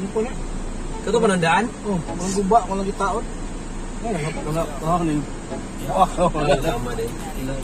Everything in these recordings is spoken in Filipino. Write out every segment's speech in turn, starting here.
Hindi ko na. Ito pa nandaan? Oh, mga guba, kung lagi taon. Ay, wala ko na. Wala naman eh.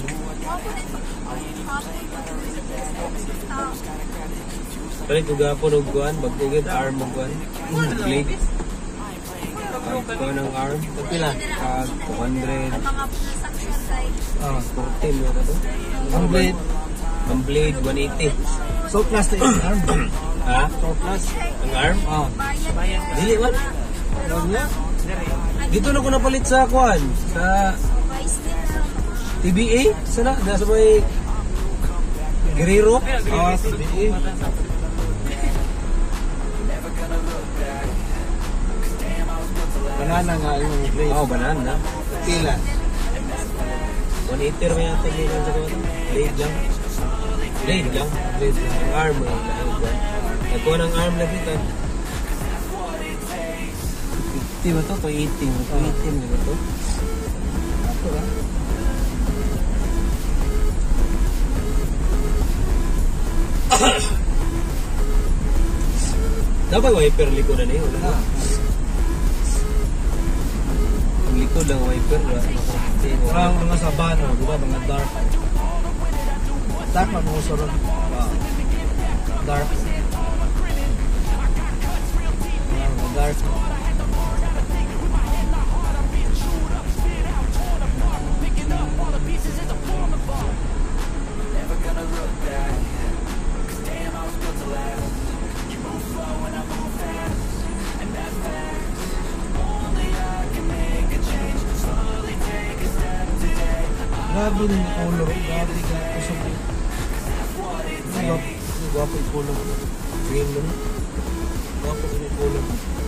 Balik ko gapon og kuan, magtugid arm og kuan. Blade. Ko ng arm. Pila? 200. Ah, 14 na to. ang blade. Ang blade 180. So plus na yung arm. Ha? So plus. Ang arm? Ah. Dili man. Alam niya? Dito na ko napalit sa kuan, sa TBA, sana nasa may Guerrero. Ah, sige. Banana nga yung blade. Oh, banana. Pila. 180 may yata din sa kuan. Blade lang. Blade lang. Blade lang. Ang arm lang. Ako ng arm lagi ka. 50 ba to? 280 mo. 280 mo ba to? Ako lang. Dapat wiper likodan na yun. Ah. Ang likod ng wiper. Parang mga sabano, di ba? Mga dark. Dark na mga suron. Dark. Mga dark. Grabe rin yung color. Grabe ka. Kusog din. Gwapo yung color. Green lang. Gwapo yung color.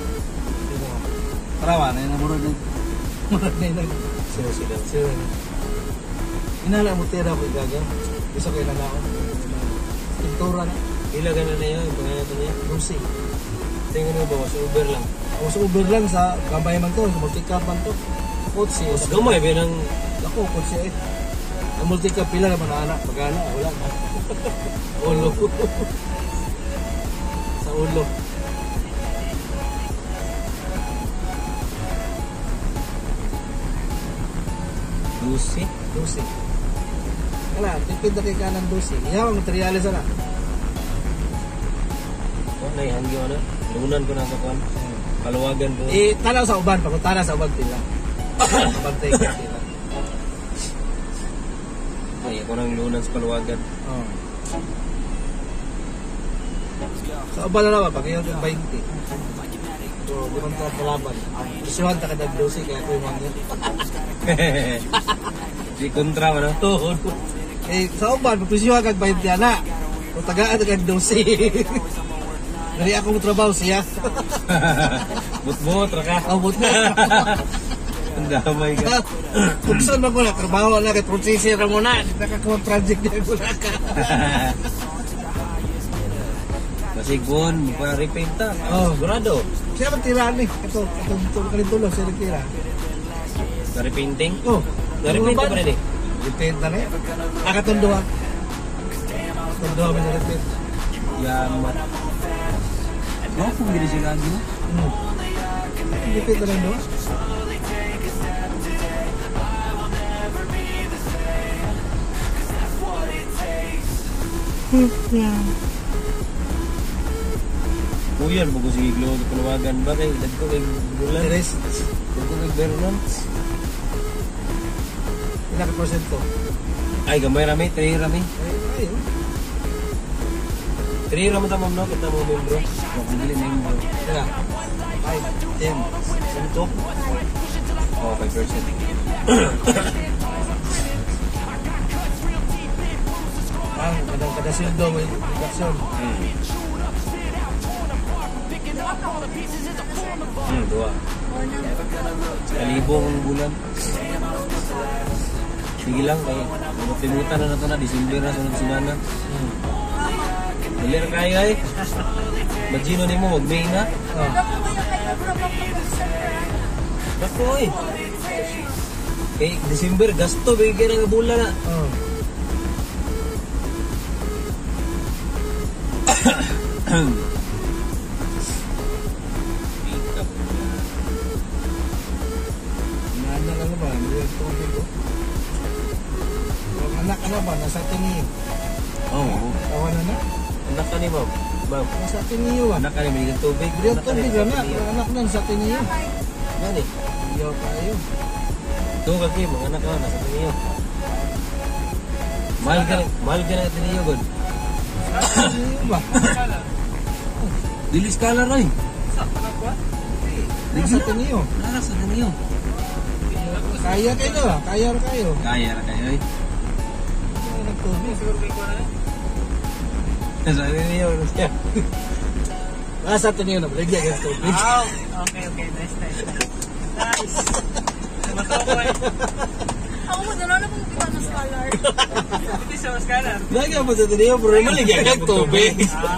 Tarawa na yun. Murad na yun. Murad na yun. Sila. Sila. Inala mo tira ko igaga. Gusto kayo na ako. Pintura na. Ilagan na yun. Pangalan niya. Lucy. Tingnan mo ba? Sa Uber lang. Ako sa Uber lang sa Gambay man to. Sa multicab man to. Kotse. Mas gamay ba ng... Ako, kotse eh. Ang multicab pila naman na anak. Pagana. Wala na. Ulo. Sa ulo. Lucy? Lucy. Kala, tipid na kay kanan Lucy. Iyaw ang materialis na. Oh, naihanggi ko na. Lunan ko na sa kuan. Paluwagan ko. Tanaw sa uban. Pagkutana sa uban pila. Bantay ka pila. Ay, ako nang lunan sa paluwagan. Oh. Sa uban na naman, pag-iyon yung 20. So, di man ka kalaban. Isuhan ta ka nag-Lucy, kaya ako yung mga Di kontra mo na. sa uban, pagpisuhan kag 20 na. Kung tagaan na kag Lucy. Dari akong trabaho siya. But-but, raka. Abot na. Ang damay ka. Kung saan mo na, trabaho na kay processor mo na. Nakakawa project niya ko na ka. Kasi gun, magpa-repaint ta. Oh. Sigurado. Siya man tirahan eh. Ito kalintulong siya nagtira. Na-repainting? Oh. Na-repaint pa rin eh. Repaint na rin. Akatunduhan. Tunduhan mo na repaint. Yaman. No, kung hindi siya lagi na. Repaint na rin doon. Kuyan, bago si Iglo, panawagan ba kay dagko kay bulan? Teres. Dagko kay Vernon? Ilang ka porsyento? Ay, gamay rami, 3 rami. Ay, 3 rami tamam no, kita mo membro. Kung dili membro. Tira. 5, 10. Suntok? Oh, 5%. Kada sildo may reduction. Dua. Kalibong bulan. Sige lang kay magpimutan na to na December na sunod semana. Dalir kay ay. Magino nimo wag May na. Dako oy. Kay December gasto bigyan nga bulan na. tubig ko. Ang anak ano ba? Nasa tingi. Oo. Tawanan na? Anak ka ni Bob. Bob. Nasa tingi ba? Anak ka ni Bigang tubig. Bigyan tubig na. Ang anak na sa tingi. Gani. Iyaw tayo. Tuh kaki mga anak ka nasa tingiyo. Mahal ka na tingiyo god. Tingi ba? Dili skala ray. Nasa tingi. Nara sa tingiyo. Kaya kayo ah. Kaya ra kayo. Kaya ra kayo eh. Nagtubig. Nasa tingiyo na siya. Nasa tingi na. Bigyan ka tubig. Wow! Okay. Nice. Nice. Ako mo, dalawa kong kita na scholar. Hindi siya scholar. Lagi pa sa tingi. Pero maligyan ka tubig.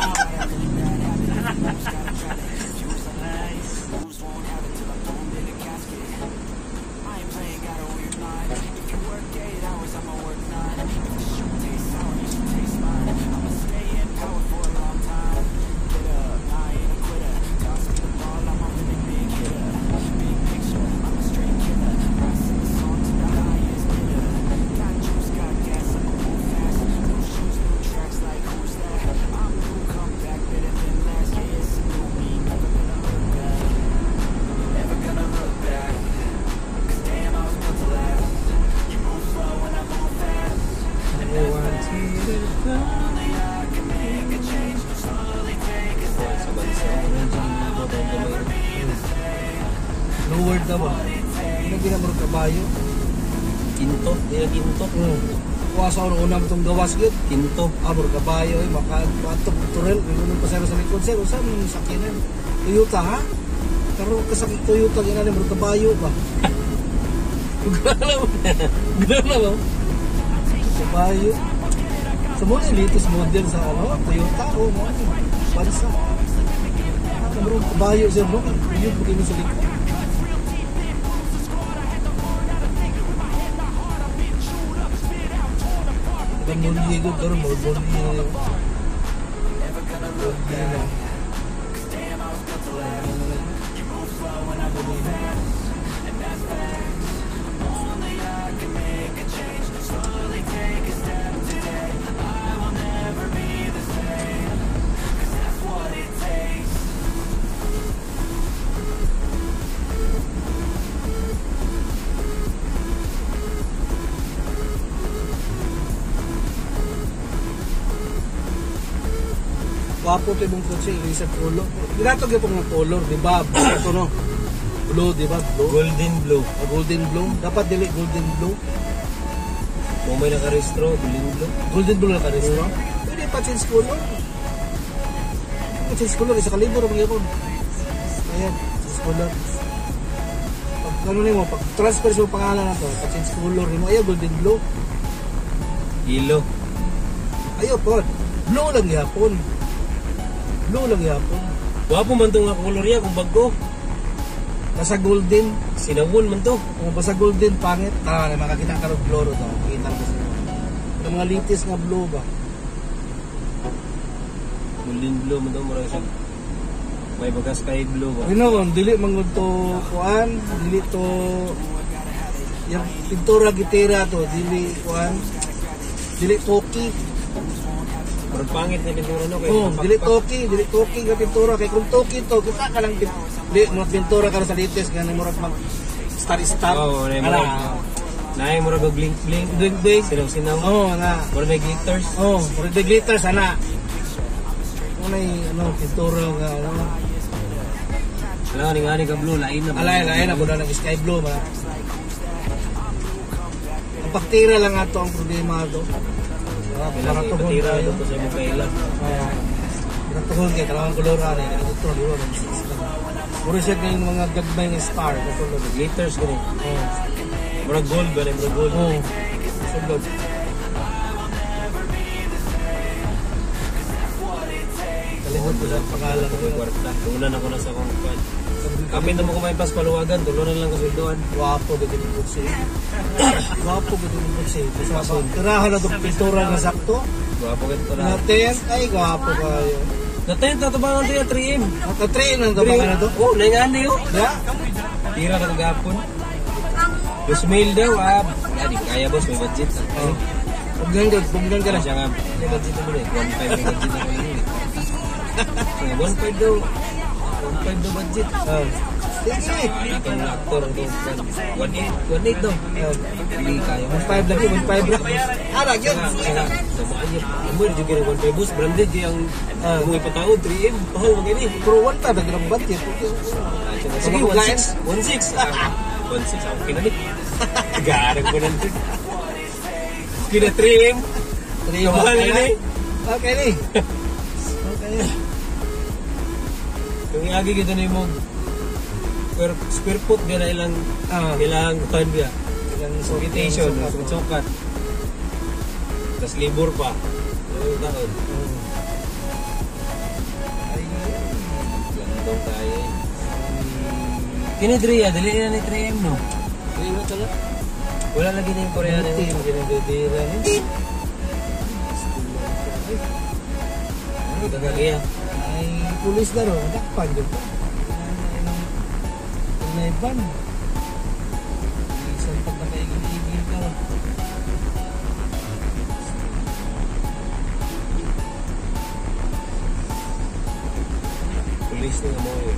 Lower daw ba? Ano ginamuro kabayo? Kinto, dila kinto. Kuha sa unang itong gawas gid. Kinto. Abor kabayo ay makatok turel. Ngunong pasero sa likod sir. Usa mo sakinan. Toyota ha? Pero kasakit Toyota ginani mo kabayo ba? Gana ba? Kabayo. Sa mo latest model sa ano? Toyota o mo. Bansa. Pero kabayo sir mo. Yun po sa likod. Muli ko pero muli wapo to ibang kotse, isa color. Ginato gyud pong color, di ba? Ito no. Blue, di ba? Blue. Golden blue. Golden blue. Dapat dili golden blue. Kung may nakarestro, golden blue. Golden blue na ka-restro. Pwede pa change color. Change color isa ka libo ra magyapon. Ayan, change color. Pag ano nimo, pag transfer sa pangalan na to, pa change color nimo, ayo golden blue. Yellow. Ayo po. Blue lang yapon. Blue lang yapon. Wapo man to nga color ya kung bago. Basta golden. Sinawon man to. Kung basta golden, pangit. Makakita ka rin blue to. Kita ko sa yung mga litis nga blue ba? Golden blue man to. Marang siya. May baga sky blue ba? Ginoon, dili mangod to kuan, dili to yung pintura gitira to, dili kuan, dili toki. Marang pangit na pintura no. Oh, dili toki nga pintura kay kung toki to, kita ka lang dili mo pintura ka sa litis nga murag mag star. Oo, naay murag blink blink. Blink blink. Sinaw. Oh, na. Murag may glitters. Oh, murag the glitter sana. Unay ano pintura nga ano. Wala nga ka blue lain na. Alay na buda ng sky blue ba. Ang paktira lang ato ang problema to. Para patira to sa mga kailan. Pinatuhon kay kalawang kolor ani ito di ba. Puro siya ng mga gagmay ng star katulad Glitters gani. oh Murag gold ba ni murag gold. oh sugod kalimot ko lang pangalan ko Kwarta. Tulan ako na sa kong kwan. Kami na mo kumain pas paluwagan, tulunan lang kasulduan. wapo gud ni kutsi wapo gud ni kutsi sa tirahan na tong pintura nga sakto Gwapo ka ito na. natin ay wapo kayo Natin, tatabangan siya 3M. naka-train ang tabangan na to Oh, nangani yun. ya Tira ka ng gapon. Ang Plus mail daw, di kaya boss, may budget. Bugnan ka na. Siya nga, may budget naman eh. 1.5 may budget na kayo eh. Siya nga, 1.5 daw. 1.5 daw budget. Sige. Itong actor daw. 1.8 daw. Hindi kaya. 1.5 lagi, 1.5 lang. Arag yun. Siya nga, tamaan niya. Amoy, yung kira 1.5 boss. Branded yung mga ipatawad, 3M. Pahal mo ganyan. Pero 1.5 lagi ng budget. Sige, 1.6. 1.6. 1.6, ako kinalit. Garang ko nang kina 3M. Mahal na ni. Okay ni. Okay. Yung iagi kita na mo square foot ka na ilang kuhan biya. Ilang invitation, sukat. Tapos libur pa. Ilang taon. Gandong tayo eh. Kini Dria, dali na ni 3M no? 3M na talaga. Wala lagi na yung Koreano yung ginagdodira niya. Ano ka kagaya? Ay, pulis na ro. Dakpan yun. Naiban. Isang pag nakaigil-igil ka ro. Pulis na mo eh.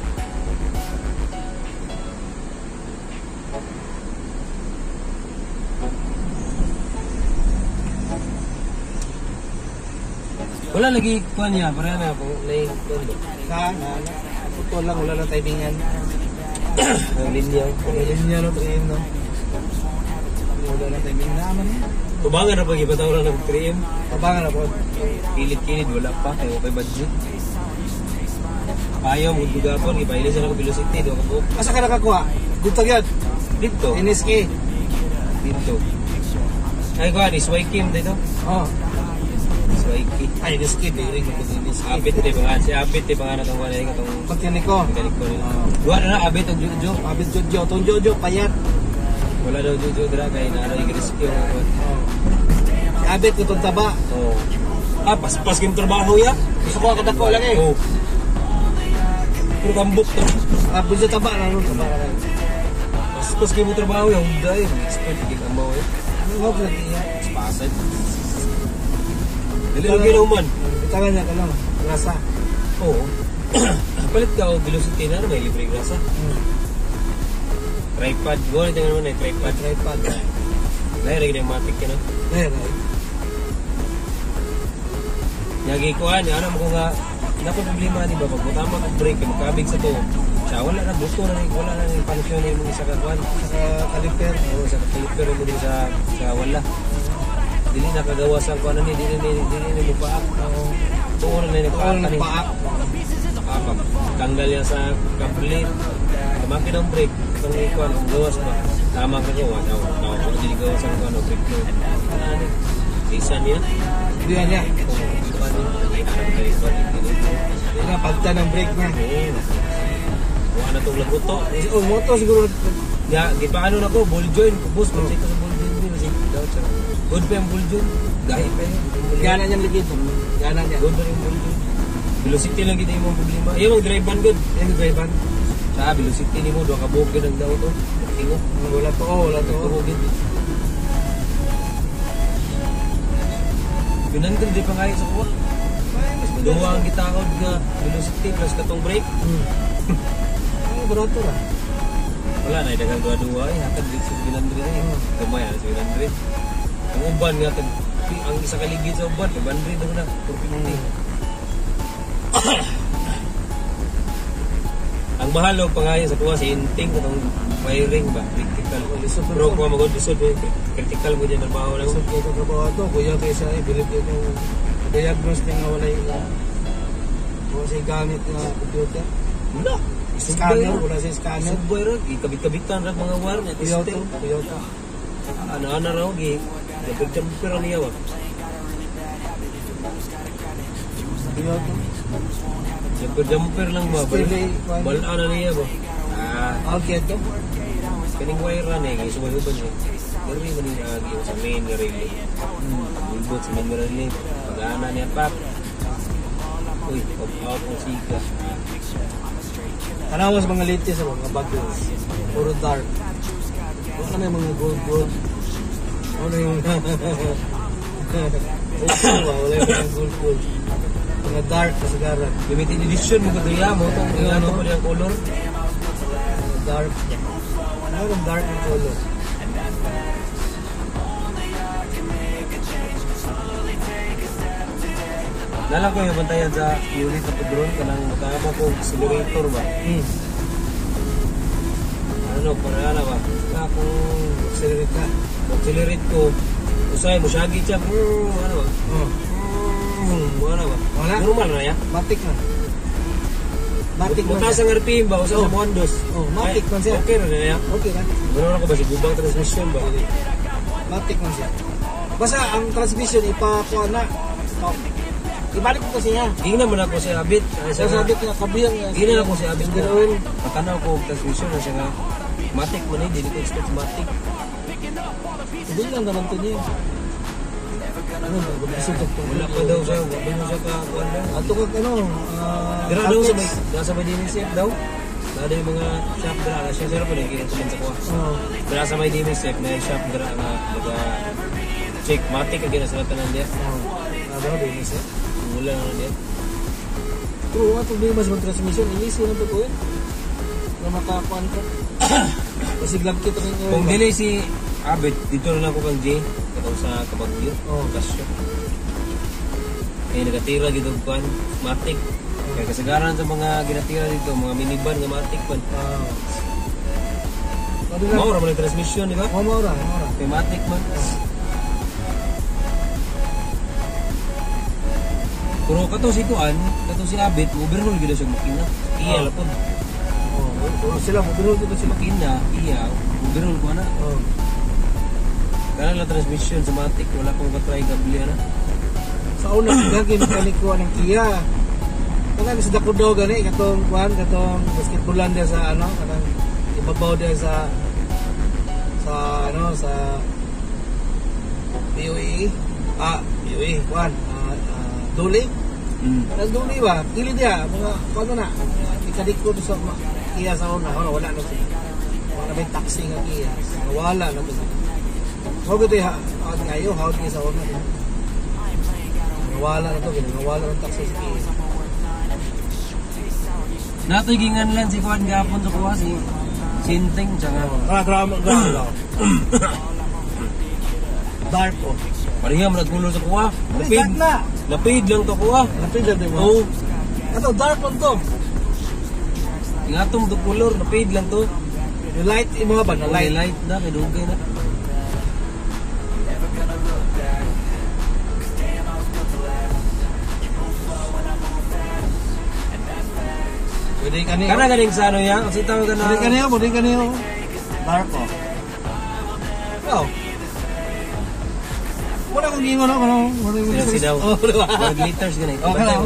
Wala lagi kuha niya, para na po, lay tondo. Ito lang, wala lang timingan. Ang linya. Ang linya no, 3M no. Wala lang timingan naman eh. Tubangan na pag ibataw lang ng 3M. Tabangan na po. Kilid-kilid, wala pa, kaya okay budget. Payaw, magdugapon, ipaili sa ng velocity, doon ka po. Asa ka nakakuha? Dito yun. Dito. NSK. Dito. Ay, kuha, ni Swykim dito. Oh. Swykim. Ay, NSK. Diring mo kung NSK. Abit, si Abit, pangalan ng wala itong Pagkinig ko. mekanik ko nila. Duwa na na, Abit ang Jojo. Abit Jojo. Itong Jojo, payat. Wala daw Jojo dira, kaya naroon yung rescue. Si Abit, itong taba. Oo. Pas yung trabaho ya. Gusto ko kadako lang eh. Oo. Puro tambok to. Abit sa taba na ron. Taba ka lang. Pas yung trabaho ya, hindi ay. Expert, hindi ka mo eh. Ano mo pala niya? Pasad. Dali lagi na uman. Itangan niya ka lang. Grasa. Oo. Palit ka o velocity na, may libre grasa. Tripod. Gawin ito naman eh, tripod. Tripod. Dahil rin yung matik ka na. Eh, right. Nagikuhan, ano mo ko nga, problema di ba? Pag utama ka break, magkabig sa to. Siya, wala na, buto na rin, wala na rin pansyon na yung isa kakuhan. Sa kaliper. Oo, sa kaliper mo din sa wala. Dili nakagawa sa kuhan na dili mo paak. Tuon na nagpaak ka ni. Paak. Tanggal yan sa kaplit. Kamaki ng break. Itong ikuhan, gawas ba? Tama ka niya, wala. Wala dili gawas ang kuhan, break mo. Ano? Isa niya? Diyan niya. Yan ang pagta ng brake niya. Wala na itong laguto. Oh, moto siguro. Ya, di pa ano na ko, ball joint. Boss, mag-check ka sa ball joint. Good pa yung ball joint. Dahil pa yun. Gana niyang ligid. Gana niya. Good pa yung ball joint. Velocity lang kita yung mga problema. Ayaw mag-drive ban good. Yan yung drive ban. Sa velocity ni mo, doon ka bukid ang daw to. Tingo. Wala to. Wala to. Bukid. Pinantin di pa nga sa kuha. Duwa ang gitaod nga velocity plus katong brake. Ano barato ra? Wala na, dagang dua-dua eh. Hatag dito sa 700 eh. Gamay na sa 700. Ang uban nga, ang isa kaligid sa uban, 500 naman na. 450. Ang mahal o pangayon sa kuha, si Inting, itong wiring ba? Critical. Pero kung mag-lisod, critical mo dyan ang baho lang. Lisod ko itong trabaho ito. Kuya kaysa bilib ko itong diagnose niya nga wala yung wala siya gamit na computer. Wala. Scanner, wala siya scanner. Subway rin, ikabit-kabitan rin mga wire niya. Toyota. Ano-ano raw, nagpagdamper ang niya ba? Toyota. Nagpagdamper lang ba? Balaan na niya ba? Okay ito. Kaning wire rin eh, subay-ubay niya. Dari mo niya sa main nga relay. Bulbot sa main nga relay. Pag-aana niya pak. Uy, pag-out ng sika. Tanawas mga latest sa mga bagyo. Puro dark. Wala na yung mga gold. Ano yung... Wala yung mga gold. Mga dark kasagaran. Limited edition mo kadaya mo. Itong ano pa yung color. Dark. Ano yung dark yung color? Nalang ko yung bantayan sa unit na padron ka nang matama ko accelerator ba? Ano, para na ba? Kung accelerate ka. Accelerate ko. Usay mo syagi siya. Ano ba? Ano ba? Wala. Normal na yan. Matik na. Matik man Mataas siya. ang RPM ba? Usa sa Mondos. Matik man siya. Okay na yan. Okay na. Ganoon ako ba si gubang transmission ba? Matik man siya. Basta ang transmission ipakuha na. Ibalik ko kasi niya. Tingnan mo na ako si Abit. Sa sabit na kabiyang niya. Tingnan ako si Abit. Engine oil. Patanaw ko transmission na siya nga. Matic mo na, hindi ko expect matic. Hindi lang naman ito niya. Ano, gumisog ito. Wala pa daw siya. Wala mo siya kakuan daw. Ato ka ano, Dira daw sa may, nasa may DMSF daw. Nada yung mga shop dira. Siya sila po na ikinituman sa kuha. Dira sa may DMSF na yung shop dira nga check matic ka gina sa tanan niya. Ano, dinis eh. Mula na niya. True, ang problema sa transmission, inis ko na ito ko eh. Na makakuan ka. Kasi glam kita rin yung... Kung dili si Abit, dito na lang ko kang J. Katong sa Kabagyo. Kasyo. Kaya nagatira dito kuan matic. Kaya kasagaran sa mga ginatira dito, mga minivan nga matic pan. Maura mo ng transmission, di ba? Maura. Kaya matic man. Pero kato si Kuan, kato si Abit, overhaul gila siya makina. Iya lapod. Sila, overhaul dito sila. Makina, iya, overhaul ko na. Kaya lang transmission sa matic, wala pang patry kabili na. Sa una, gagawin mekanik ko ng Kia. Kanang sa dako daw gani, katong Kuan, katong basketballan dia sa ano, kanang ibabaw dia sa POE. POE, Kuan. Duli. Ang duli ba? Pili dia, mga ano na, ikadikod sa Kia sa una. Wala na siya. Wala may taxi nga Kia. Wala na siya. How good ngayon, how good sa una. Wala na ito, wala ng taxi sa Kia. Natugingan lang si Kuan gapon sa kuha, si Sinting, tsaka... Drama lang. Dark ko. Pariham, nagpulo sa kuha. Dark na. Lapid lang to kuha. Lapid lang din mo? Oo. Ito, dark lang to. Ingatong to color, lapid lang to. Yung light, yung mga ba? Na light. Light na, may dugay na. Pwede ka niyo. Kana galing sa ano yan? Kasi tawag ka na... Pwede ka niyo. Dark ko. Oh. Wala kong gingon ako. Sila daw. Oh, diba? Mga glitters ganun. Okay lang.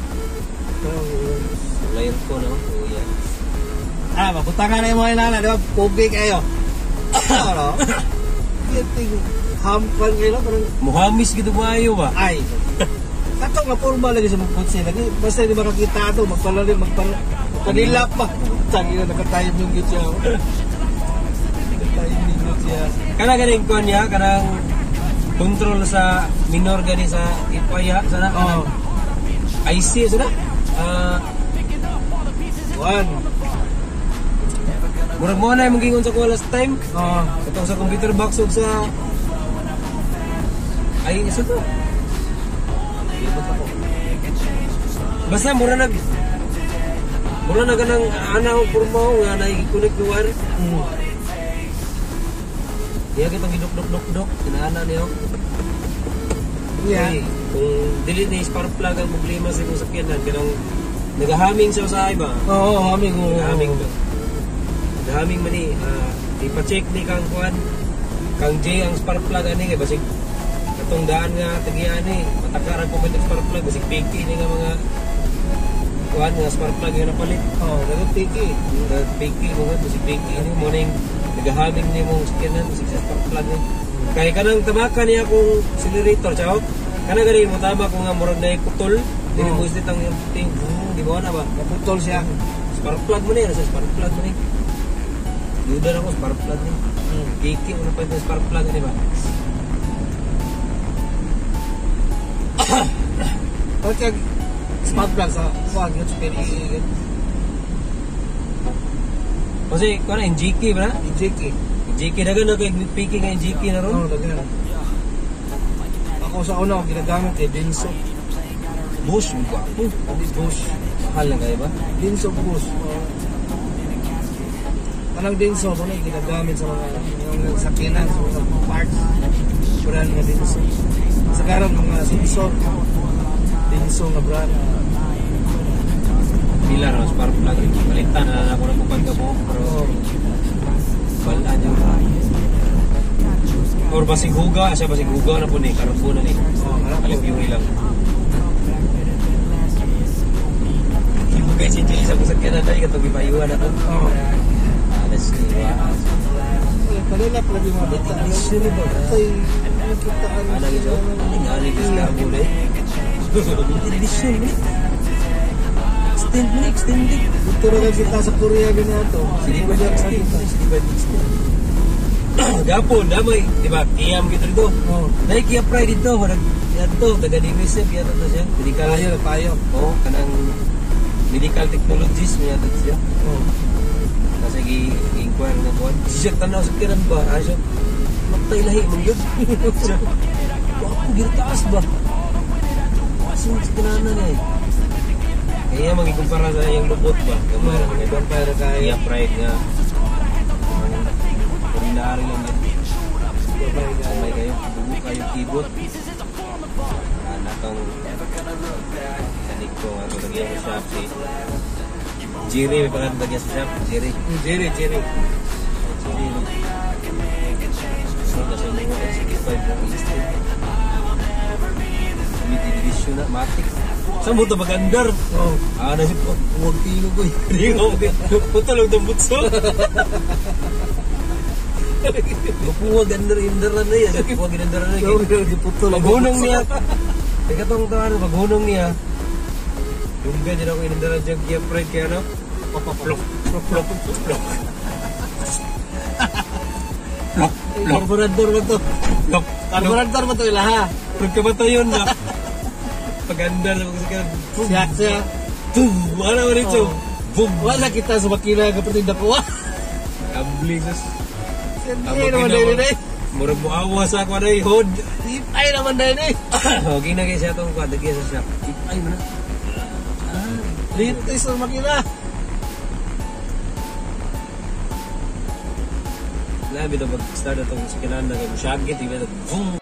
Layer ko, no? Mabutangan na yung mga inana. Diba? Pugi kayo. Ano? Giting hampan kayo. Parang... Muhamis gitu ba ayo ba? Ay. Kato nga formal lagi sa mga kutsi. Basta hindi makakita ito. Magpalalim, magpanilap pa. Tagi na nakatayim yung gitya. Nakatayim yung gitya. Kana galing ko niya, kanang control sa minor gani sa ipaya sana. Oo. IC sana. One. Murag mo na yung gingon sa ko last time. Oo. Katong sa computer box ug sa ay isa to. Basta mura na ganang anaw porma nga naigi-connect ni wire. Diya kitang gidok-dok-dok inaana niyo. Yeah. Kung dili ni spark plug ang problema sa imong sakyanan kanang nagahaming sa usahay ba? Oo, haming. Nagahaming ba? Nagahaming man ni ipa-check ni kang kuan kang J ang spark plug ani kay basig katong daan nga tagian ni matakaran ko man spark plug basig piki ni nga mga kuan nga spark plug yung napalit. Dagat piki. Piki mo nga basig piki ni mo ning nagahaming ni mong sakyanan basig sa spark plug ni. Kay kanang tabaka niya akong accelerator chao. Kana gani mo tama ko nga murag na putol. Dili mo islit ang ting di ba na ba? Naputol siya. Spark plug mo ni sa spark plug mo ni. Duda ako, spark plug ni. Kiki, ano pa yung spark plug, di ba? Pagka smart plug sa wag yun, spiri, Kasi, kung ano, yung GK ba na? JK. Yung GK na gano'n, kaya picking nga yung GK na ron. Oo, lagyan. Ako sa una, ako ginagamit kay Denso. Bush, yung gwapo. Hindi Bosch. Mahal lang kayo ba? Denso Bosch. Anong Denso, ano yung ginagamit sa mga yung sakinan, sa mga parts. Brand nga Denso. Sa karon mga Simpson. Denso nga brand. Pila ron, spark plug. Balitan na ako na kupan ka po. Pero, balaan yung or basig huga, siya basig huga na po ni, karpo na ni. Alip yung ilang. Guys, hindi sa kusag ka na dahil katong ipayuhan na ito. Oo. Alas niwa. Kalilap lagi mga bata. Ang sino ba? Tay, nakitaan. Ano ito? Ano ito sa kamo na eh? Television eh. Extend eh. Dito na lang kita sa Korea ganito. Sige ba dyan sa kita? Sige ba dyan? Gapon, damay. Diba? Kiyam gitu dito. Oo. Dahil Kia Pride dito. Yan to. Taga-Divisip. Yan to siya. Medical. Payo. Oo. Kanang medical technologies. Yan to siya. Oo. Kasi i-inquire na buwan. Siya tanaw sa kiran ba? Siya. Magtay lahi mong yun. Siya. Wako, ginataas ba? Asin sa kinanan eh. Kaya magikumpara sa yung lubot ba? Gamay na mga ibang Pero Kia kaya. Pride nga. Ordinary lang yan. May kayo, bubu kayo keyboard. Anak ang kanik ko, ano lagyan sa shop si Jerry, may pangalan lagyan sa shop, Jerry. Jerry. Jerry, no? So, nasa mga S65 ng Eastern. Community Division na, Matic. Saan mo ito mag-andar? Oo. Nasip ko, huwag tino ko eh. Hindi ko, putulog ng butso. Mapuwag andar-indaran na yan. Mapuwag indaran na yan. Maghunong niya. Teka itong tawaran, maghunong niya. Yung ganyan ako inandaran dyan Kia Pride kaya ano? Plok. Carburetor ba ito? Plok. Carburetor ba ito ilaha? Plok ka ba ito yun na? Pag-andar na magkakaroon. Siya. Boom! Wala mo rito. Boom! Wala kita sa makina kapatid ako. Ambling sus. Hindi naman dahil eh. Murag mo awa sa ako na ihod. Ay naman dahil eh. Okay na kayo siya itong kwadagya sa shop. Ay mo na. Dito sa makina. Labi na mag-start na itong sikinan na kayo. Masyagit. Boom!